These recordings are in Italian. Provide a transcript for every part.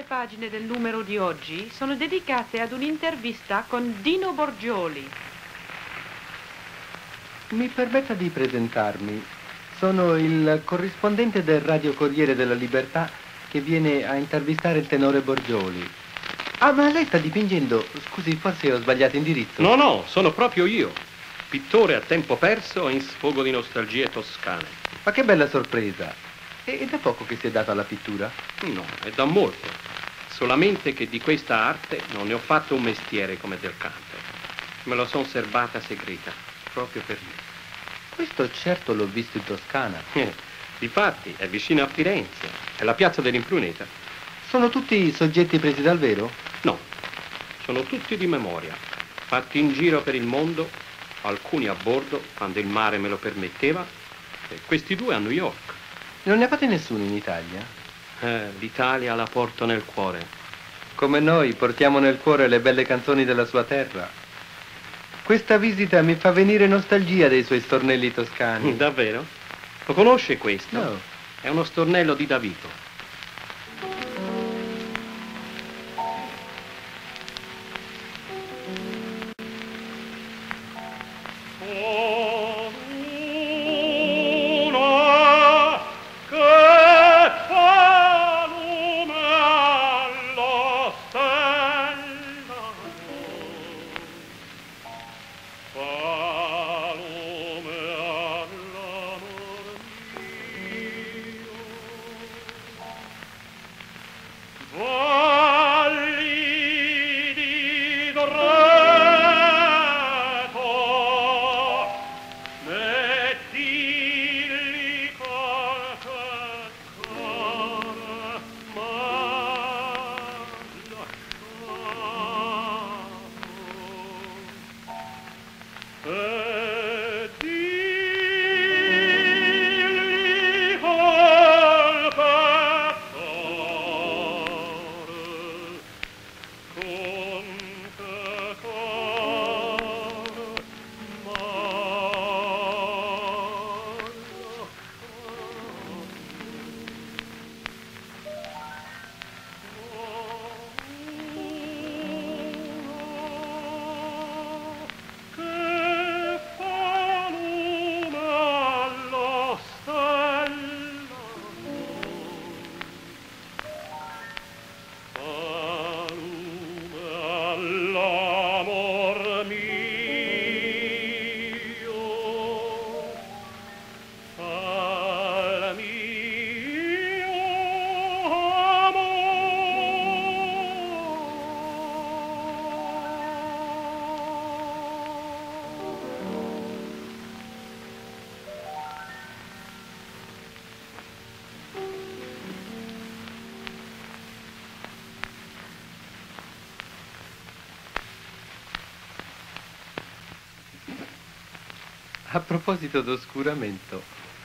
prime pagine del numero di oggi sono dedicate ad un'intervista con Dino Borgioli. Mi permetta di presentarmi. Sono il corrispondente del Radio Corriere della Libertà che viene a intervistare il tenore Borgioli. Ah, ma lei sta dipingendo... Scusi, forse ho sbagliato indirizzo. No, no, sono proprio io. Pittore a tempo perso e in sfogo di nostalgie toscane. Ma che bella sorpresa. E da poco che si è dato alla pittura? No, è da molto. Solamente che di questa arte non ne ho fatto un mestiere come del canto. Me lo son serbata segreta, proprio per me. Questo certo l'ho visto in Toscana. Difatti, è vicino a Firenze. È la piazza dell'Impruneta. Sono tutti soggetti presi dal vero? No, sono tutti di memoria. Fatti in giro per il mondo, alcuni a bordo, quando il mare me lo permetteva, e questi due a New York. Non ne fate nessuno in Italia? L'Italia la porto nel cuore. Come noi portiamo nel cuore le belle canzoni della sua terra. Questa visita mi fa venire nostalgia dei suoi stornelli toscani. Davvero? Lo conosce questo? No. È uno stornello di Davito. A proposito d'oscuramento,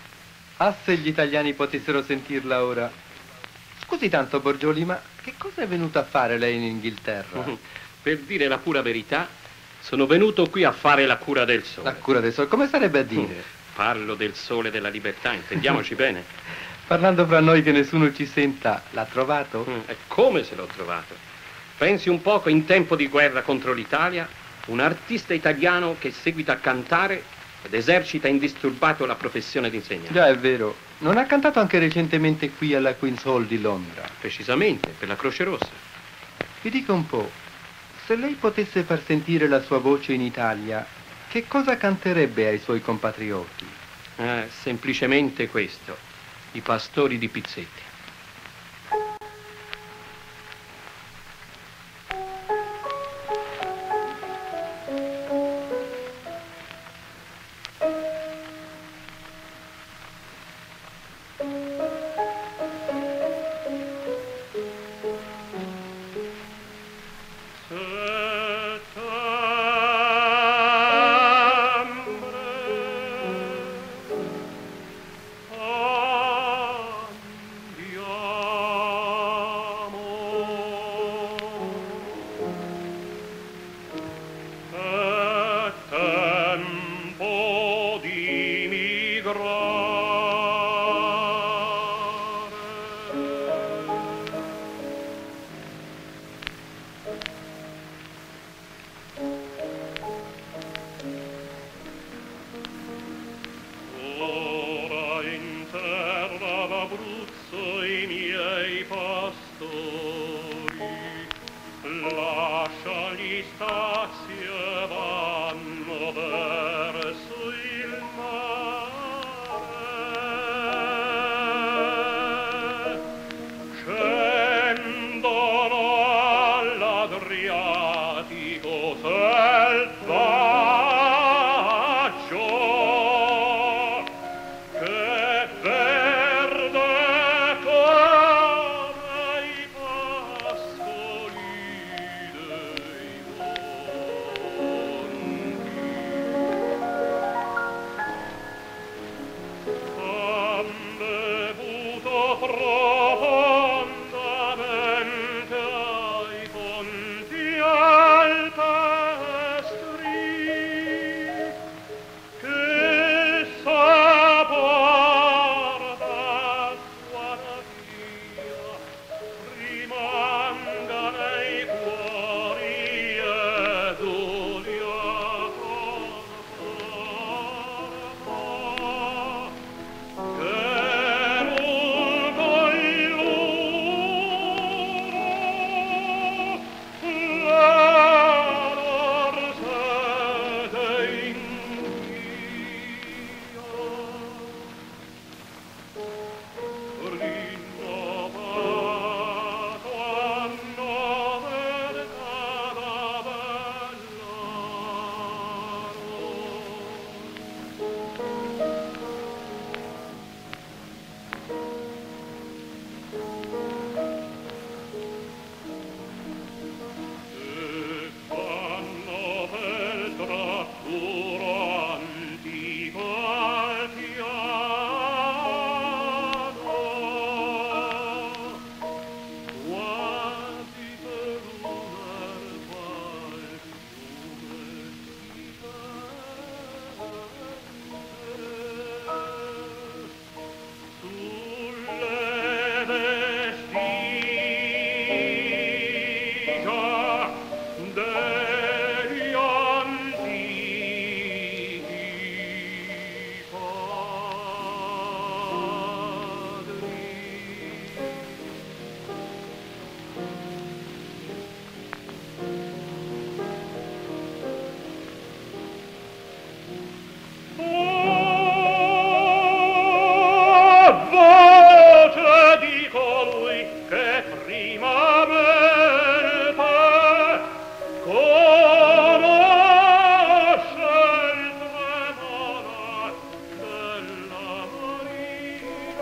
se gli italiani potessero sentirla ora. Scusi tanto, Borgioli, ma che cosa è venuto a fare lei in Inghilterra? Per dire la pura verità, sono venuto qui a fare la cura del sole. La cura del sole? Come sarebbe a dire? Parlo del sole della libertà, intendiamoci bene. Parlando fra noi che nessuno ci senta, l'ha trovato? E come se l'ho trovato? Pensi un poco, in tempo di guerra contro l'Italia, un artista italiano che seguita a cantare ed esercita indisturbato la professione di insegnante. Già, è vero. Non ha cantato anche recentemente qui alla Queen's Hall di Londra? Precisamente, per la Croce Rossa. Mi dica un po', se lei potesse far sentire la sua voce in Italia, che cosa canterebbe ai suoi compatrioti? Semplicemente questo, i Pastori di Pizzetti. lascia gli spazi e vanno verso il mare, scendono all'Adriatico selvaggio, che verde come i pascoli dei monti. Han bevuto profondamente ai fonti alpestri, che sapor d'acqua natia rimanga nei cuori ed olia conforma, che lungo il loro la sete invia. Rinnovato hanno vergata e fanno per tratturo antico al piano, quasi per un'erba il fiume si perde, sulle vestigia degli antichi padri. Voce di colui che prima mente conosce il tremare della marina.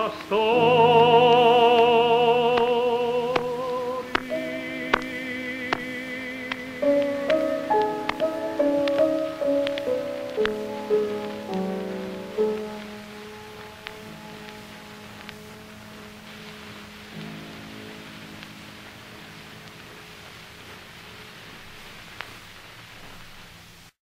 pastori